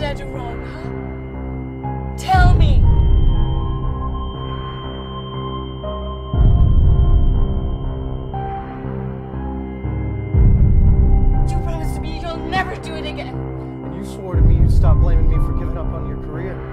I do wrong, huh? Tell me! You promised me you'll never do it again. And you swore to me you'd stop blaming me for giving up on your career.